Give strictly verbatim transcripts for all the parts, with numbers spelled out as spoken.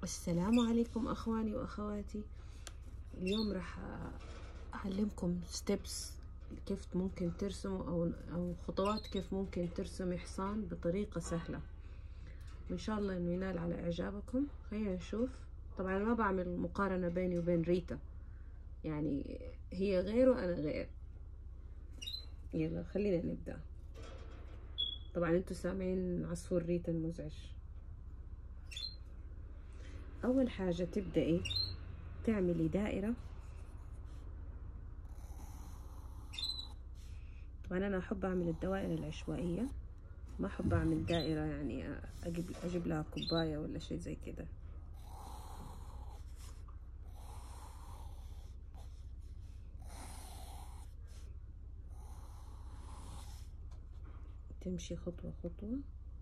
السلام عليكم اخواني واخواتي. اليوم راح اعلمكم ستيبس كيف ممكن ترسموا او او خطوات كيف ممكن ترسمي حصان بطريقة سهلة، وان شاء الله انه ينال على اعجابكم. خلينا نشوف. طبعا ما بعمل مقارنة بيني وبين ريتا، يعني هي غير وانا غير. يلا خلينا نبدأ. طبعا انتوا سامعين عصفور ريتا المزعج. اول حاجة تبدأي تعملي دائرة. طبعا انا احب اعمل الدوائر العشوائية، ما احب اعمل دائرة يعني اجيب اجيب لها كوباية ولا شيء زي كده. تمشي خطوة خطوة.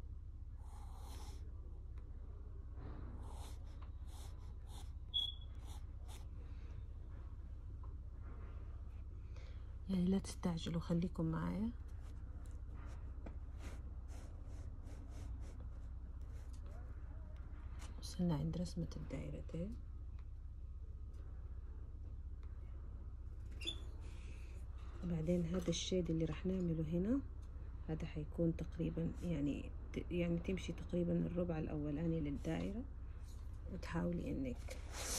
يعني لا تستعجلوا، خليكم معايا. وصلنا عند رسمة الدائرتين. بعدين هذا الشيد اللي راح نعمله هنا، هذا حيكون تقريبا يعني يعني تمشي تقريبا الربع الاولاني للدائرة، وتحاولي انك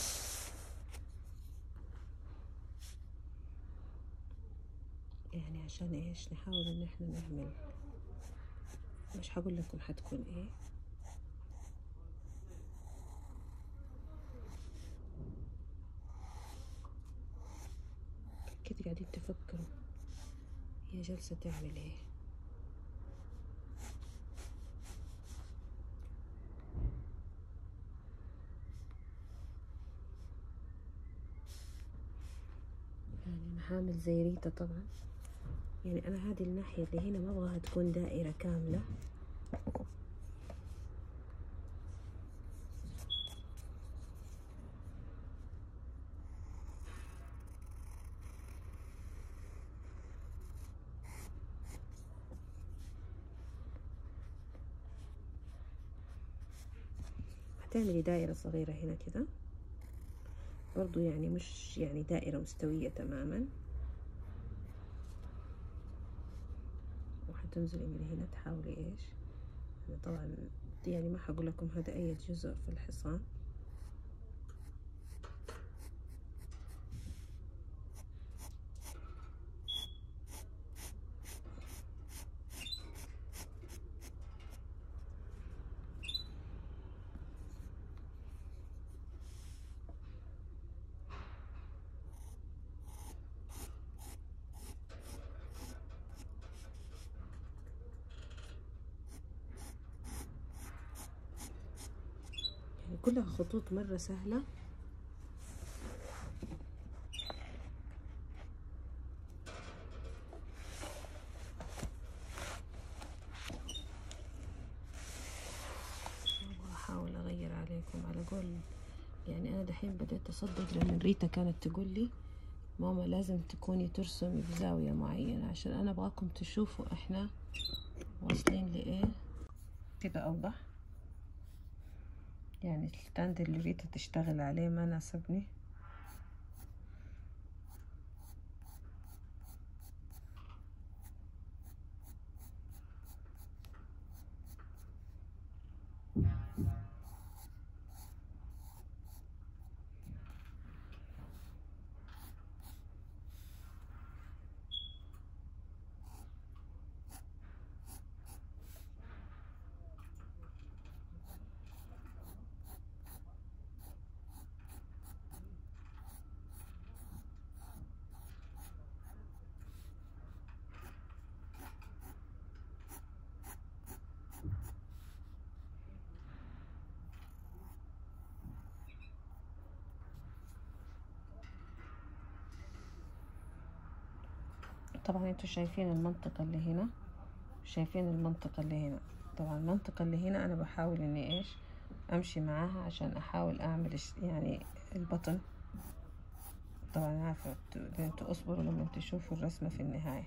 يعني عشان ايش نحاول ان احنا نعمل. مش هقول لكم حتكون ايه. كده قاعدين تفكروا هي جالسة تعمل ايه. يعني انا هعمل زي ريتا طبعا. يعني انا هذه الناحية اللي هنا ما ابغاها تكون دائرة كاملة. هتعملي دائرة صغيرة هنا كده برضو، يعني مش يعني دائرة مستوية تماما. وحتنزلي من هنا تحاولي ايش. أنا طبعا يعني ما حقول لكم هذا اي جزء في الحصان. يعني كلها خطوط مرة سهلة. احاول اغير عليكم على قول. يعني انا دحين بدأت اصدق لما ريتا كانت تقول لي ماما لازم تكوني ترسمي بزاوية معينة، عشان انا ابغاكم تشوفوا احنا واصلين لايه. كده اوضح. يعني الستاند اللي ريتا تشتغل عليه ما ناسبني. طبعا انتوا شايفين المنطقة اللي هنا، شايفين المنطقة اللي هنا. طبعا المنطقة اللي هنا انا بحاول اني ايش امشي معاها عشان احاول اعمل يعني البطن. طبعا عارفة انتوا اصبروا لما تشوفوا الرسمة في النهاية.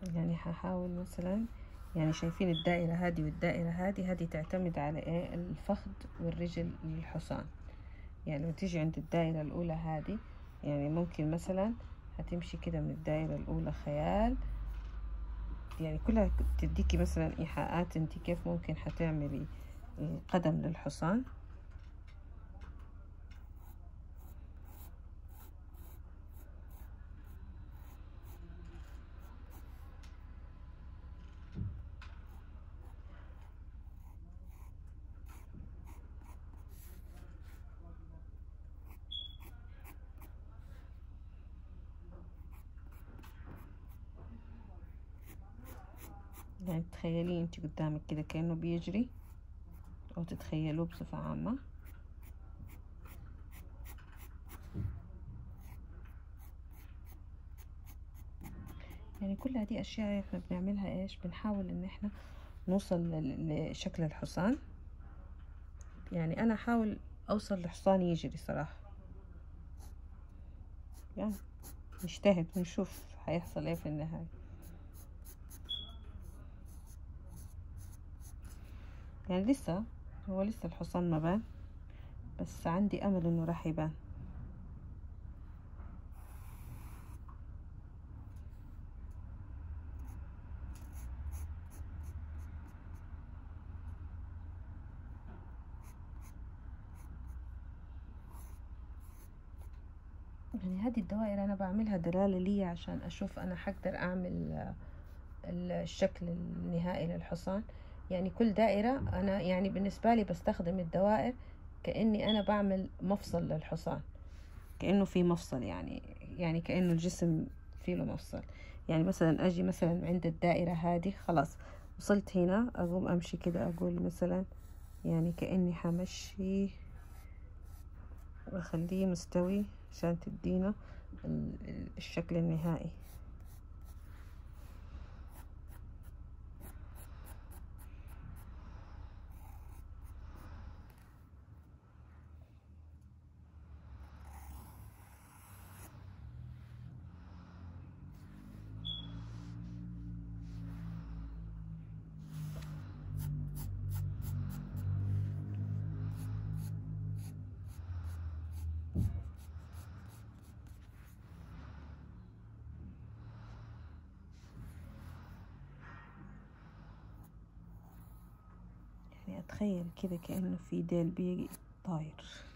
يعني هحاول مثلا، يعني شايفين الدائرة هذه والدائرة هذه، هذه تعتمد على ايه؟ الفخذ والرجل للحصان. يعني لو تيجي عند الدائرة الأولى هذه، يعني ممكن مثلا هتمشي كده من الدائرة الأولى خيال، يعني كلها تديكي مثلا إيحاءات انت كيف ممكن هتعملي قدم للحصان. يعني تخيليه انت قدامك كده كأنه بيجري، او تتخيلوه بصفة عامة. يعني كل هذه اشياء احنا بنعملها ايش؟ بنحاول ان احنا نوصل ل- لشكل الحصان. يعني انا احاول اوصل لحصان يجري صراحة، يعني نجتهد ونشوف هيحصل ايه في النهاية. يعني لسه هو لسه الحصان ما بان، بس عندي امل انه راح يبان. يعني هذه الدوائر انا بعملها دلالة لي عشان اشوف انا حقدر اعمل الشكل النهائي للحصان. يعني كل دائرة انا يعني بالنسبة لي بستخدم الدوائر كأني انا بعمل مفصل للحصان، كأنه في مفصل، يعني يعني كأنه الجسم فيه له مفصل. يعني مثلا اجي مثلا عند الدائرة هذه، خلاص وصلت هنا، اقوم امشي كده، اقول مثلا يعني كأني حمشي واخليه مستوي عشان تدينا الشكل النهائي. يعني اتخيل كده كأنه في ديل بي طاير.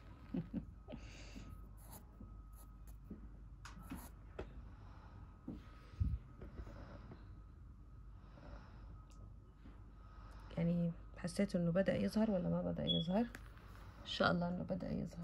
يعني حسيت انه بدأ يظهر ولا ما بدأ يظهر؟ ان شاء الله انه بدأ يظهر.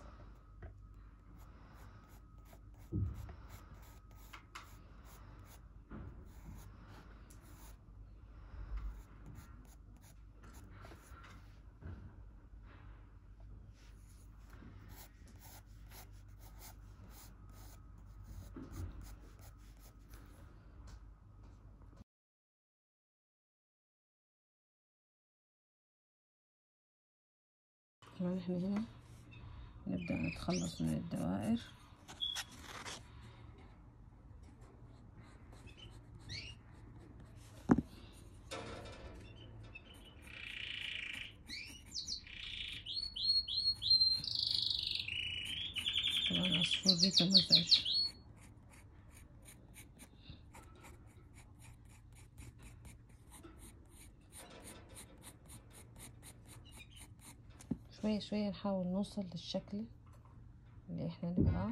طبعا احنا هنا نبدأ نتخلص من الدوائر. طبعا عصفور بيتا مزعج. شوية شوية نحاول نوصل للشكل اللي احنا نبغاه.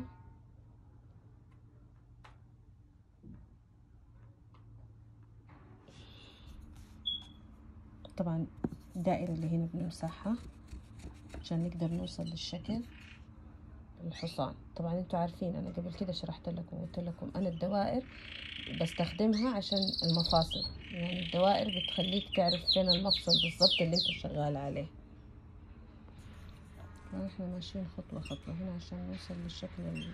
طبعا الدائرة اللي هنا بنمسحها عشان نقدر نوصل للشكل الحصان. طبعا انتوا عارفين انا قبل كده شرحت لكم وقلت لكم انا الدوائر بستخدمها عشان المفاصل، يعني الدوائر بتخليك تعرف فين المفصل بالضبط اللي انت شغال عليه. احنا ماشيين خطوة خطوة هنا عشان نوصل للشكل اللي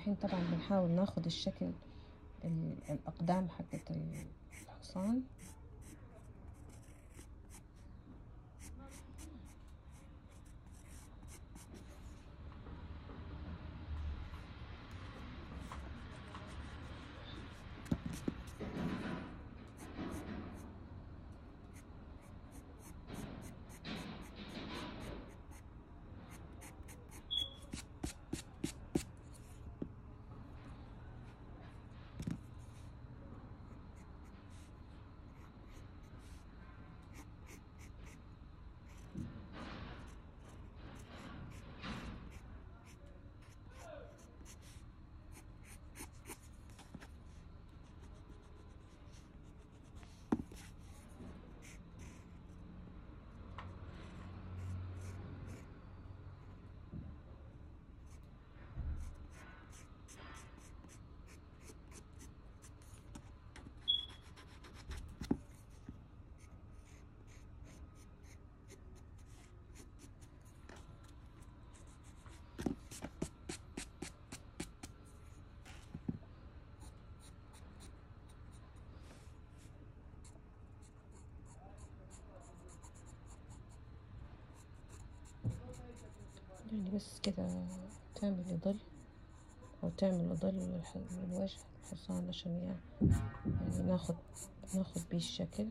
الحين طبعا بنحاول ناخد الشكل الأقدام حقت الحصان. يعني بس كده تعملي ظل أو تعمل ظل من وجه الحصان عشان يعني, يعني ناخد ناخد بيه الشكل.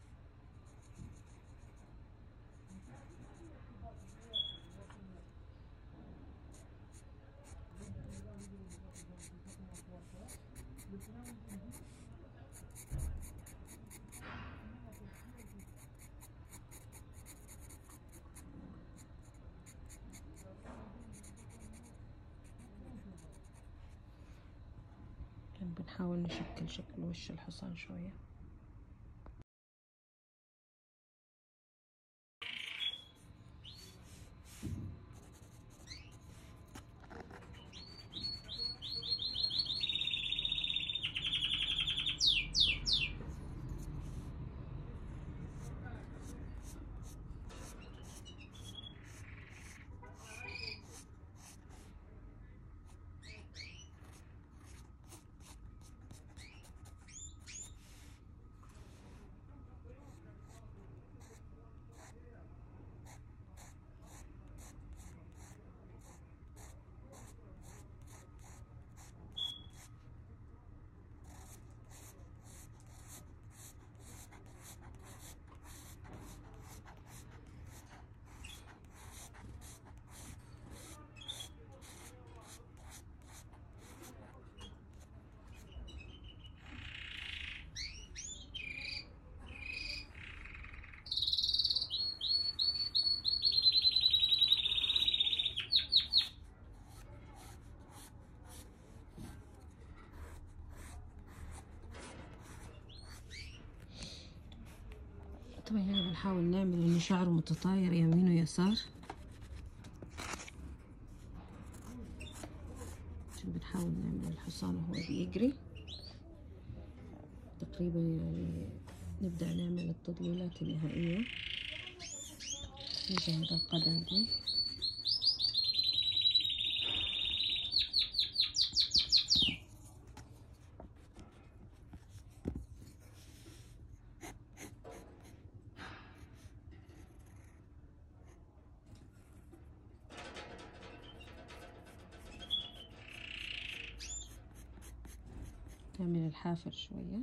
يعني بنحاول نشكل شكل وش الحصان شوية. طبعا هنا بنحاول نعمل إن شعره متطاير يمين ويسار، عشان بنحاول نعمل الحصان وهو بيجري تقريبا. يعني نبدأ نعمل التضليلات النهائية. نجهز القدم دي. نعمل الحافر شوية.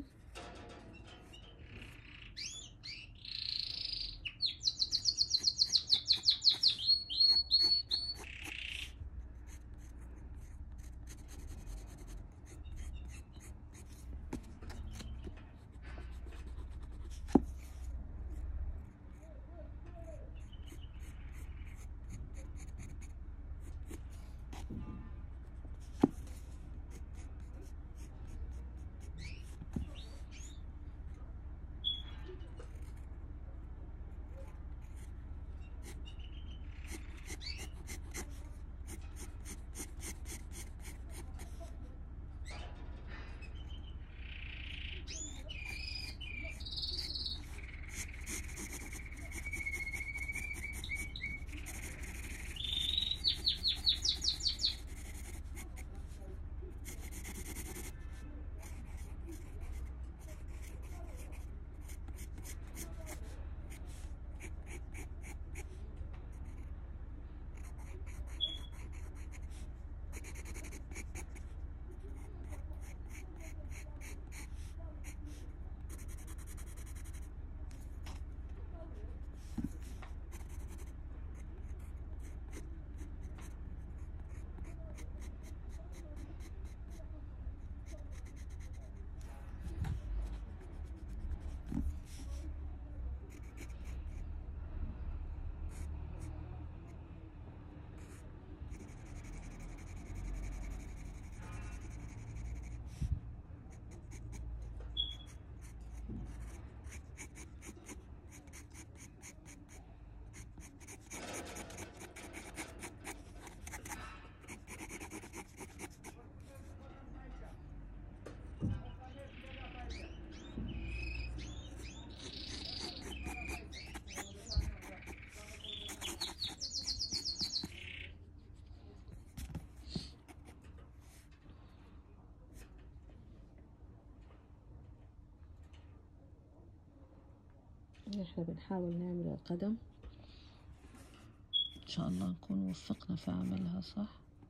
احنا بنحاول نعمل القدم، ان شاء الله نكون وفقنا في عملها صح.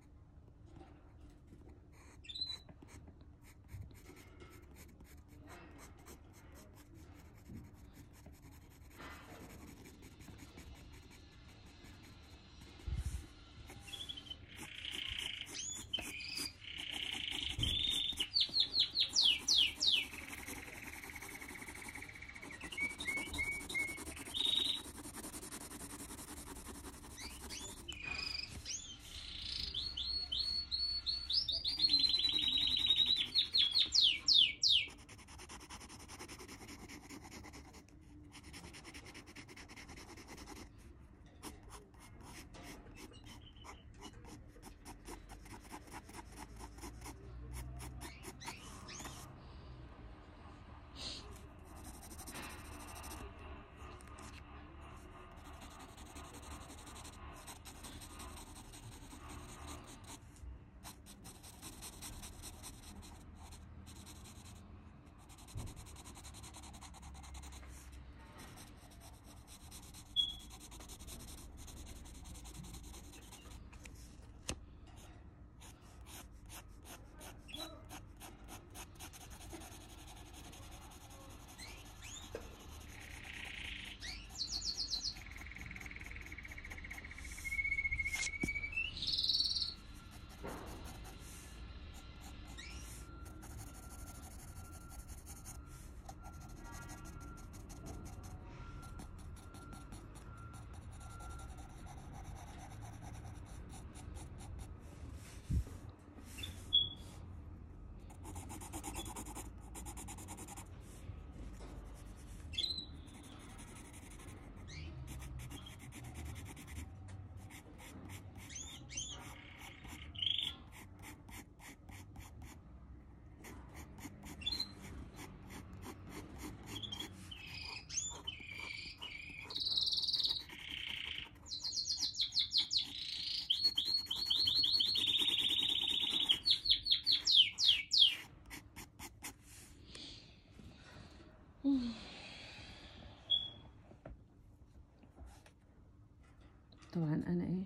طبعا انا ايه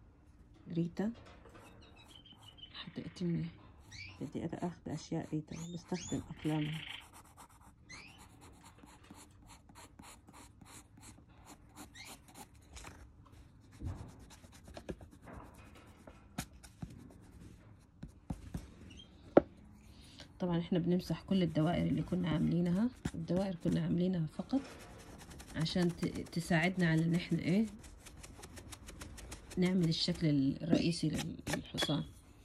ريتا حدقت مني، بدي اخذ اشياء ريتا بستخدم اقلامها. طبعا احنا بنمسح كل الدوائر اللي كنا عاملينها، الدوائر كنا عاملينها فقط عشان تساعدنا على ان احنا ايه نعمل الشكل الرئيسي للحصان.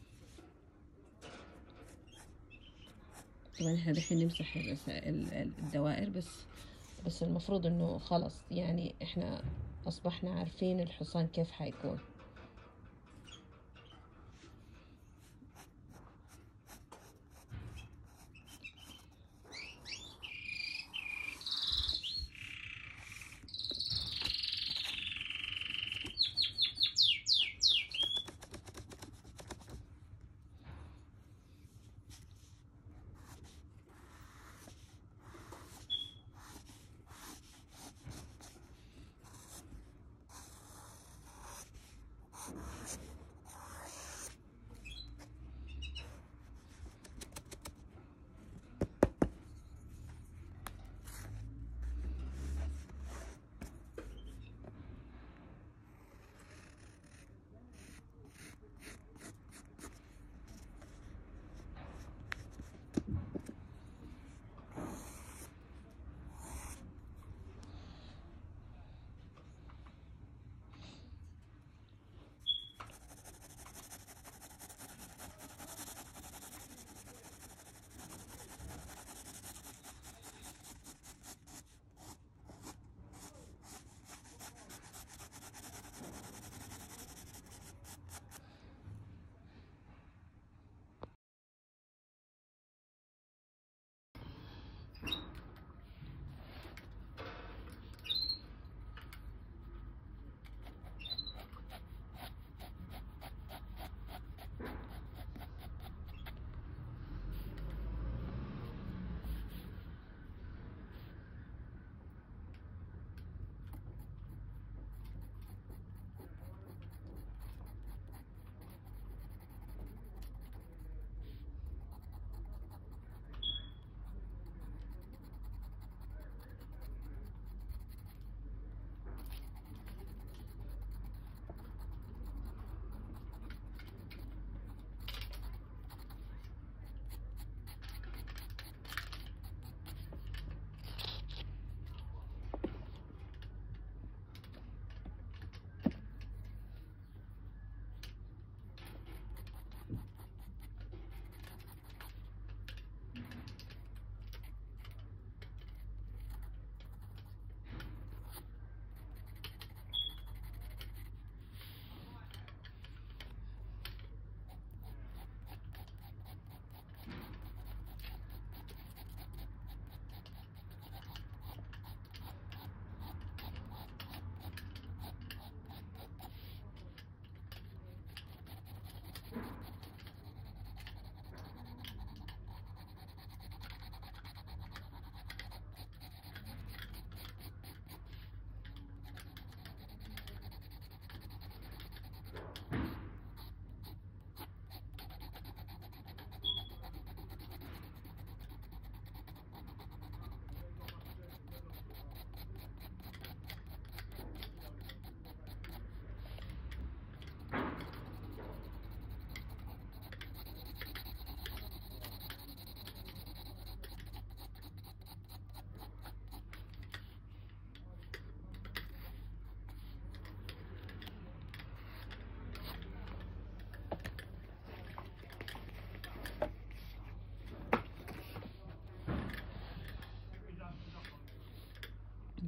طبعا احنا دحين نمسح الدوائر بس بس المفروض انه خلص يعني احنا اصبحنا عارفين الحصان كيف حيكون.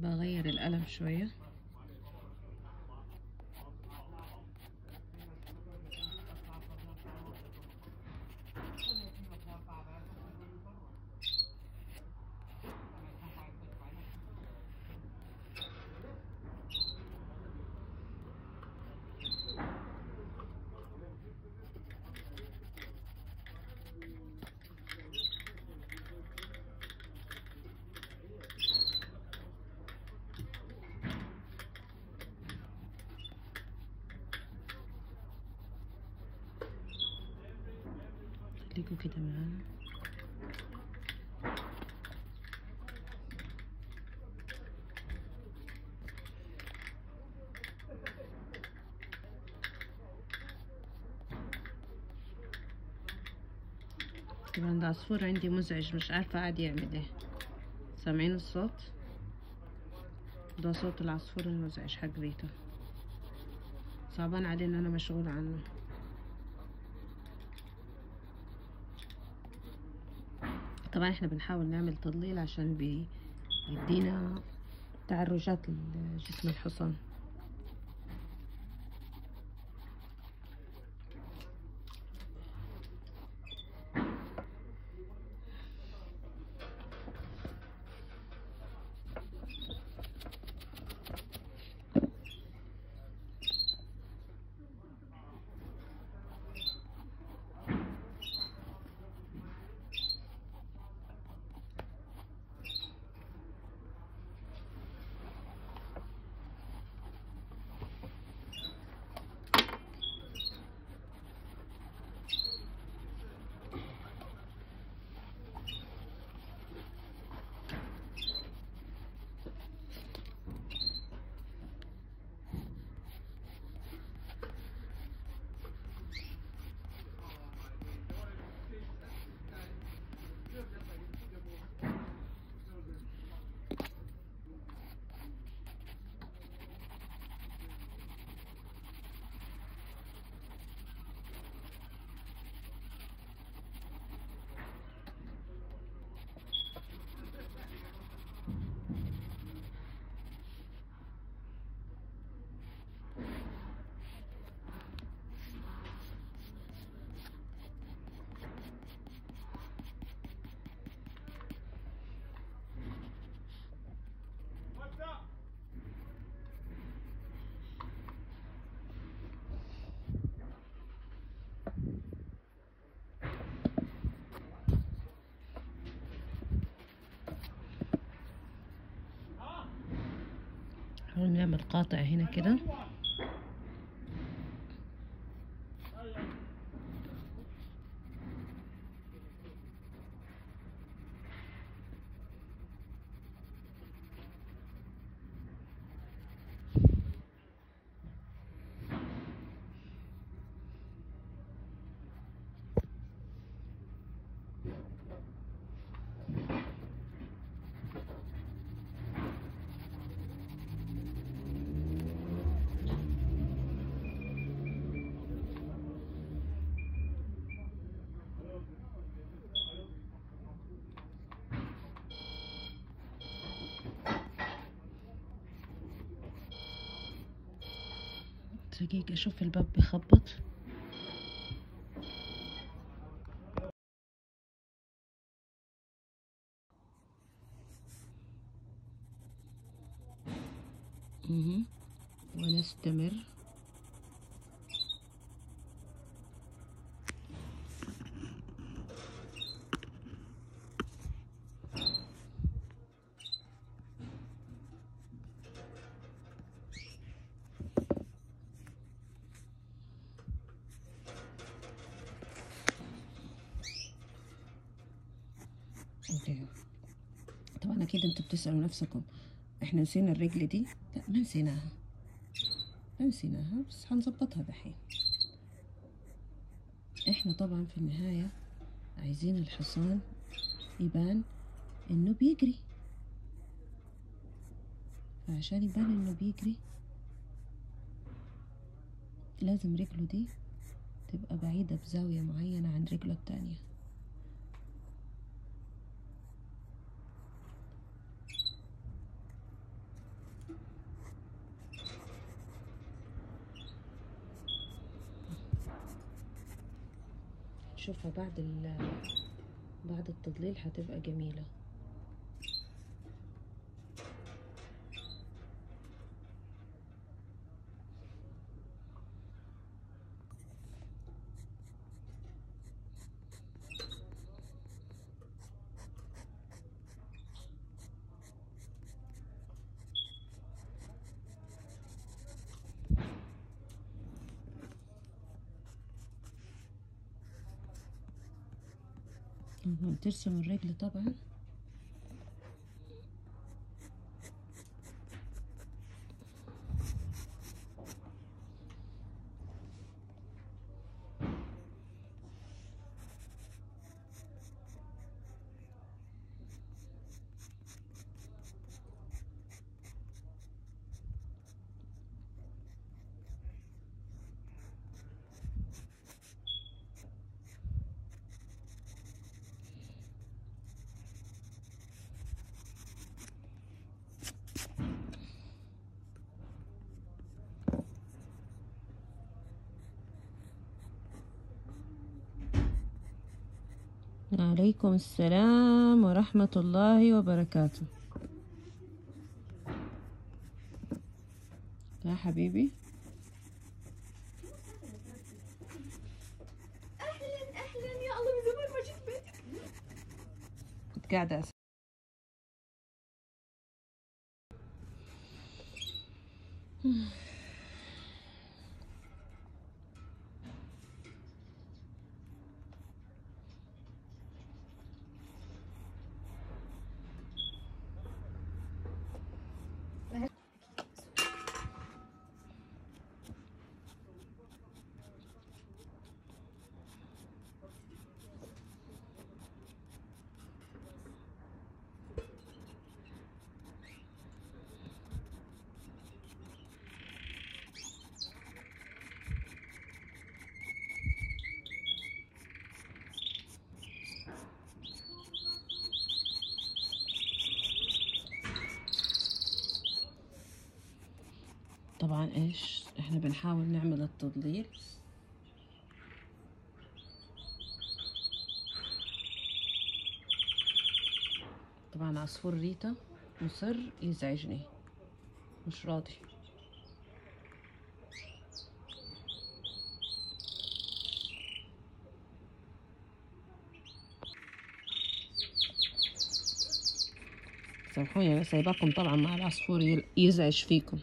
بغير القلم شوية. خليكوا كده معانا. طبعا ده عصفور عندي مزعج، مش عارفة قاعد يعمل ايه. سامعين الصوت؟ ده صوت العصفور المزعج حق بيته. صعبان علي ان انا مشغولة عنه. طبعا احنا بنحاول نعمل تضليل عشان بيدينا تعرجات لجسم الحصان. نحاول نعمل قاطع هنا كده. دقيقة اشوف الباب بيخبط. اها ونستمر. اوكي طبعا اكيد انتوا بتسألوا نفسكم احنا نسينا الرجل دي. لا ما نسيناها، ما نسيناها، بس هنظبطها دحين. احنا طبعا في النهاية عايزين الحصان يبان انه بيجري، فعشان يبان انه بيجري لازم رجله دي تبقى بعيدة بزاوية معينة عن رجله التانية. نشوفها بعد ال بعد التضليل هتبقى جميلة. ترسم الرجل طبعا. وعليكم السلام ورحمة الله وبركاته. يا حبيبي اهلا اهلا يا الله، من زمان ما جيت بيتك. كنت قاعدة أس... طبعا ايش احنا بنحاول نعمل التضليل. طبعا عصفور ريتا مصر يزعجني، مش راضي. سامحوني انا سايباكم طبعا مع العصفور يزعج فيكم.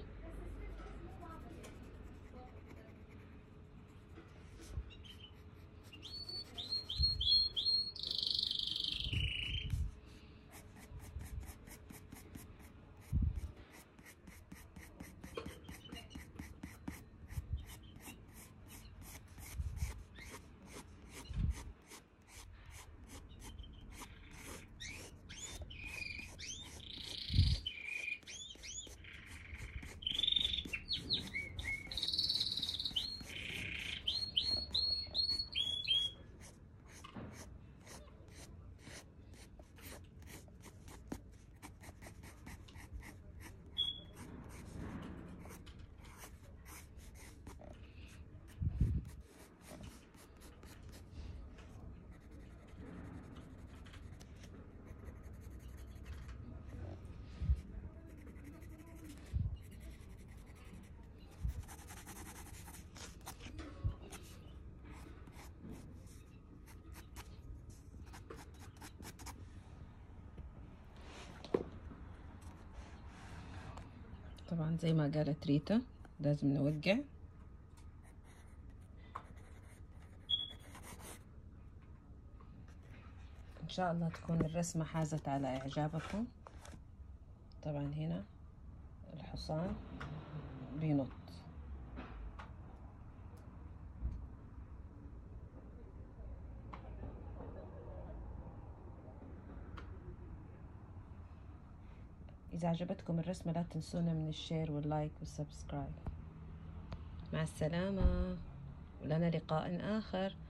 طبعا زي ما قالت ريتا لازم نوقع. ان شاء الله تكون الرسمة حازت على اعجابكم. طبعا هنا الحصان بينط. إذا عجبتكم الرسمة لا تنسونا من الشير واللايك والسبسكرايب. مع السلامة ولنا لقاء آخر.